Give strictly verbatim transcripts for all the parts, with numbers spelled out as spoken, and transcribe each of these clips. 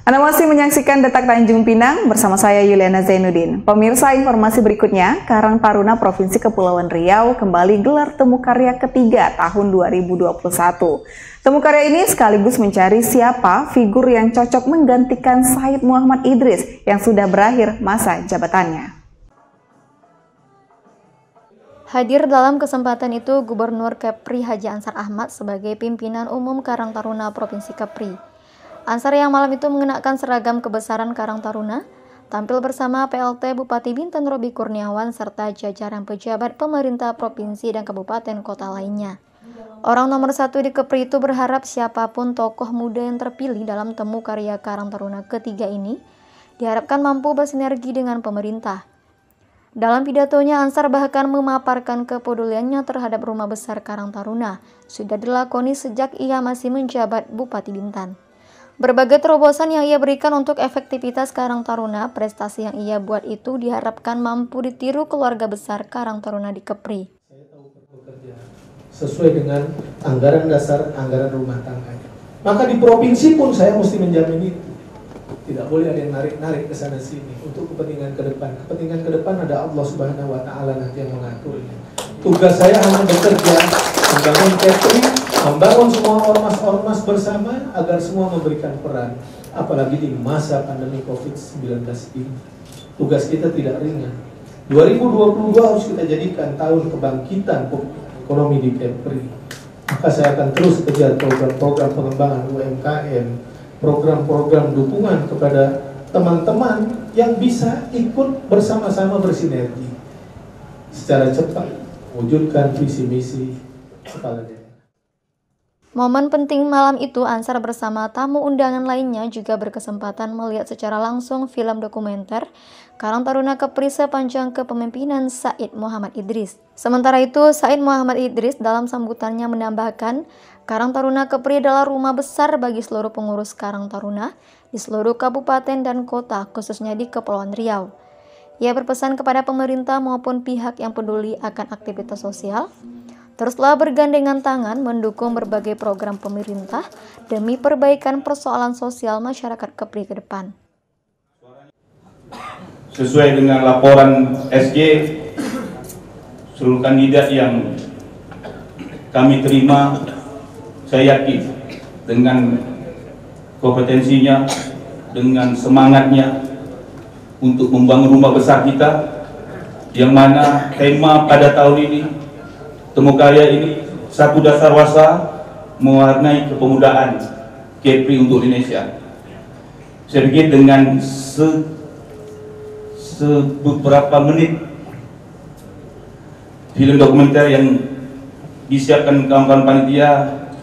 Anda masih menyaksikan Detak Tanjung Pinang bersama saya Yuliana Zainuddin. Pemirsa, informasi berikutnya, Karang Taruna Provinsi Kepulauan Riau kembali gelar temu karya ketiga tahun dua ribu dua puluh satu. Temu karya ini sekaligus mencari siapa figur yang cocok menggantikan Said Muhammad Idris yang sudah berakhir masa jabatannya. Hadir dalam kesempatan itu Gubernur Kepri Haji Ansar Ahmad sebagai pimpinan umum Karang Taruna Provinsi Kepri. Ansar yang malam itu mengenakan seragam kebesaran Karang Taruna, tampil bersama P L T Bupati Bintan Robi Kurniawan serta jajaran pejabat pemerintah provinsi dan kabupaten kota lainnya. Orang nomor satu di Kepri itu berharap siapapun tokoh muda yang terpilih dalam temu karya Karang Taruna ketiga ini diharapkan mampu bersinergi dengan pemerintah. Dalam pidatonya, Ansar bahkan memaparkan kepeduliannya terhadap rumah besar Karang Taruna sudah dilakoni sejak ia masih menjabat Bupati Bintan. Berbagai terobosan yang ia berikan untuk efektivitas Karang Taruna, prestasi yang ia buat itu diharapkan mampu ditiru keluarga besar Karang Taruna di Kepri. Saya tahu bekerja sesuai dengan anggaran dasar anggaran rumah tangga. Maka di provinsi pun saya mesti menjamin itu. Tidak boleh ada yang narik-narik ke sana sini untuk kepentingan ke depan. Kepentingan ke depan ada Allah Subhanahu wa taala nanti yang mengaturnya. Tugas saya hanya bekerja, membangun Kepri, membangun semua ormas-ormas bersama agar semua memberikan peran. Apalagi di masa pandemi covid sembilan belas ini. Tugas kita tidak ringan. dua ribu dua puluh dua harus kita jadikan tahun kebangkitan ekonomi di Kepri. Maka saya akan terus kejar program-program pengembangan U M K M, program-program dukungan kepada teman-teman yang bisa ikut bersama-sama bersinergi secara cepat wujudkan visi misi kepala daerah. Momen penting malam itu, Ansar bersama tamu undangan lainnya juga berkesempatan melihat secara langsung film dokumenter Karang Taruna Kepri sepanjang kepemimpinan Said Muhammad Idris. Sementara itu, Said Muhammad Idris dalam sambutannya menambahkan, Karang Taruna Kepri adalah rumah besar bagi seluruh pengurus Karang Taruna di seluruh kabupaten dan kota, khususnya di Kepulauan Riau. Ia berpesan kepada pemerintah maupun pihak yang peduli akan aktivitas sosial, teruslah bergandengan tangan mendukung berbagai program pemerintah demi perbaikan persoalan sosial masyarakat Kepri ke depan. Sesuai dengan laporan S G, seluruh kandidat yang kami terima, saya yakin dengan kompetensinya, dengan semangatnya untuk membangun rumah besar kita, yang mana tema pada tahun ini, temu karya ini, satu dasar wasa mewarnai kepemudaan Kepri untuk Indonesia. Saya pikir dengan se, se beberapa menit film dokumenter yang disiapkan kawan-kawan panitia,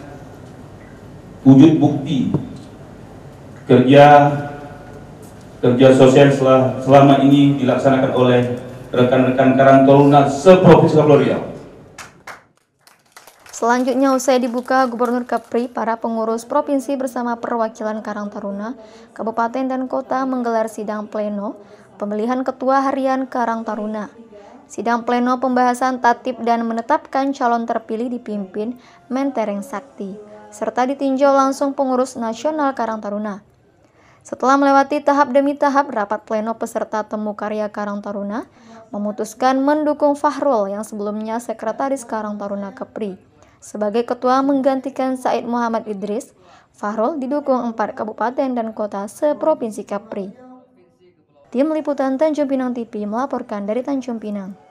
wujud bukti kerja kerja sosial selama ini dilaksanakan oleh rekan-rekan Karang Taruna se-Provinsi Kepulauan Riau. Selanjutnya, usai dibuka Gubernur Kepri, para pengurus provinsi bersama perwakilan Karang Taruna, kabupaten dan kota menggelar sidang pleno pemilihan ketua harian Karang Taruna. Sidang pleno pembahasan tatip dan menetapkan calon terpilih dipimpin Mentereng Sakti, serta ditinjau langsung pengurus nasional Karang Taruna. Setelah melewati tahap demi tahap, rapat pleno peserta temu karya Karang Taruna memutuskan mendukung Fahrul yang sebelumnya sekretaris Karang Taruna Kepri. Sebagai ketua menggantikan Said Muhammad Idris, Fahrul didukung empat kabupaten dan kota se-Provinsi Kepri. Tim Liputan Tanjung Pinang T V melaporkan dari Tanjung Pinang.